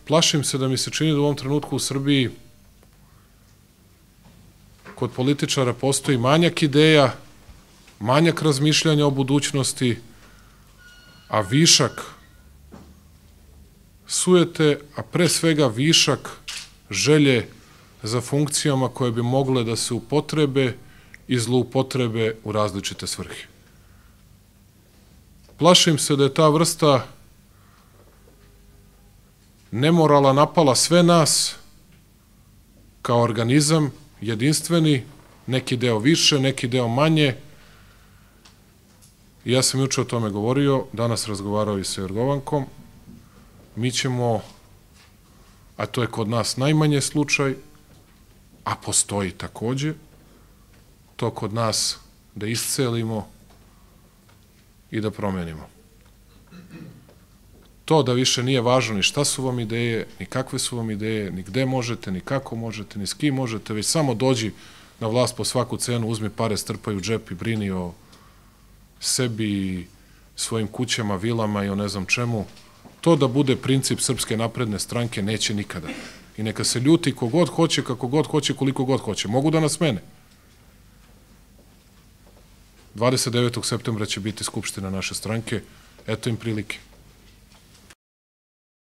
Plašim se da mi se čini da u ovom trenutku u Srbiji kod političara postoji manjak ideja, manjak razmišljanja o budućnosti, a višak sujete, a pre svega višak želje za funkcijama koje bi mogle da se upotrebe i zloupotrebe u različite svrhe. Plašim se da je ta vrsta nemorala napala sve nas kao organizam, jedinstveni, neki deo više, neki deo manje. Ja sam juče o tome govorio, danas razgovarao i sa Jorgovankom. Mi ćemo, a to je kod nas najmanje slučaj, a postoji takođe, to kod nas da iscelimo i da promenimo. To da više nije važno ni šta su vam ideje, ni kakve su vam ideje, ni gde možete, ni kako možete, ni s kim možete, već samo dođi na vlast po svaku cenu, uzmi pare, strpaj u džep i brini o sebi i svojim kućama, vilama i o ne znam čemu. To da bude princip Srpske napredne stranke neće nikada. I neka se ljuti kogod hoće, kako god hoće, koliko god hoće. Mogu da nas smene. 29. septembra će biti skupština naše stranke. Eto im prilike.